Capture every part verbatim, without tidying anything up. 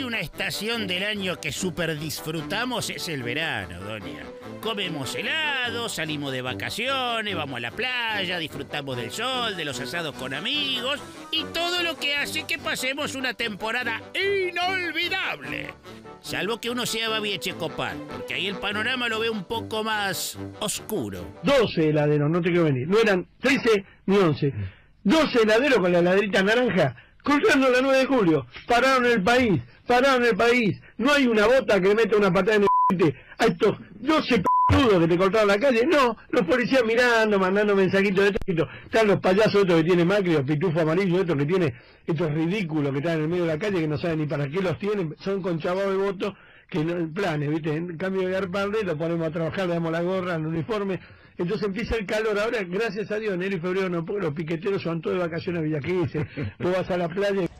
hay una estación del año que súper disfrutamos es el verano, doña. Comemos helado, salimos de vacaciones, vamos a la playa, disfrutamos del sol, de los asados con amigos y todo lo que hace que pasemos una temporada inolvidable. Salvo que uno sea Babi Echecopar, porque ahí el panorama lo ve un poco más oscuro. doce heladeros, no te quiero venir. No eran trece ni once. doce heladeros con la heladerita naranja, cruzando la nueve de julio. Pararon el país, pararon el país. No hay una bota que le meta una patada en el a estos doce p***udos que te cortaron la calle. No, los policías mirando, mandando mensajitos de todo. Están los payasos estos que tiene Macri, los pitufos amarillos estos que tiene, estos ridículos que están en el medio de la calle que no saben ni para qué los tienen. Son con chavado de voto que no, en planes, ¿viste? En cambio de garparle, lo ponemos a trabajar, le damos la gorra, el uniforme. Entonces empieza el calor. Ahora, gracias a Dios, enero y febrero no, porque los piqueteros van todos de vacaciones a Villa Gesell. Vos vas a la playa y...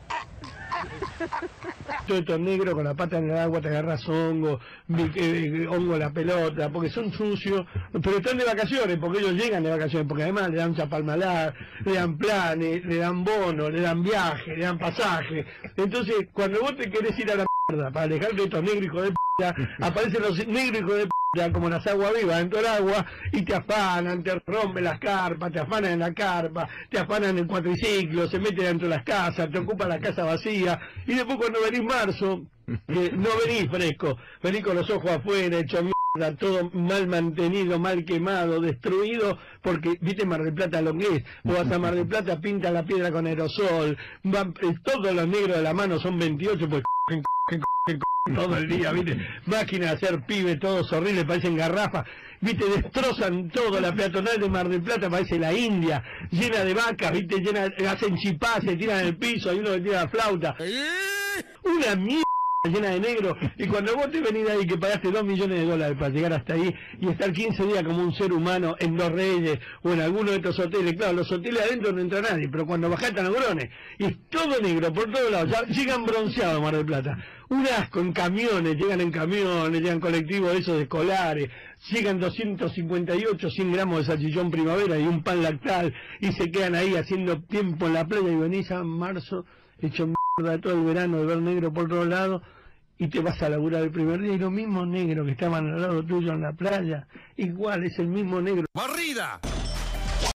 todo esto negro con la pata en el agua, te agarras hongo, eh, hongo la pelota, porque son sucios, pero están de vacaciones, porque ellos llegan de vacaciones, porque además le dan chapalmalar, le dan planes, le dan bonos, le dan viaje, le dan pasaje. Entonces, cuando vos te querés ir a la mierda para alejarte de estos negros hijos de p***, aparecen los negros hijos de p***, como las aguas vivas dentro del agua, y te afanan, te rompen las carpas, te afanan en la carpa, te afanan en cuatriciclo, se meten dentro de las casas, te ocupan la casa vacía, y después cuando venís marzo, eh, no venís fresco, venís con los ojos afuera, hecho mierda, todo mal mantenido, mal quemado, destruido, porque, viste Mar del Plata lo que es, vos vas a Mar del Plata, pinta la piedra con aerosol, van, eh, todos los negros de la mano son veintiocho, pues todo el día, viste, máquinas de hacer pibes, todos horribles, parecen garrafas, viste, destrozan todo, la peatonal de Mar del Plata parece la India, llena de vacas, viste, llena, hacen chipá, se tiran en el piso, hay uno que tira la flauta, una mierda llena de negro, y cuando vos te venís de ahí que pagaste dos millones de dólares para llegar hasta ahí y estar quince días como un ser humano en Los Reyes o en alguno de estos hoteles, claro, los hoteles adentro no entra nadie, pero cuando bajás están los grones, y es todo negro por todos lados, ya llegan bronceados a Mar del Plata, un asco en camiones, llegan en camiones, llegan colectivos esos de escolares, llegan doscientos cincuenta y ocho, cien gramos de salchichón primavera y un pan lactal, y se quedan ahí haciendo tiempo en la playa, y venís a marzo, hecho mierda todo el verano de ver negro por todos lados, y te vas a laburar el primer día, y los mismos negros que estaban al lado tuyo en la playa, igual, es el mismo negro. ¡Barrida!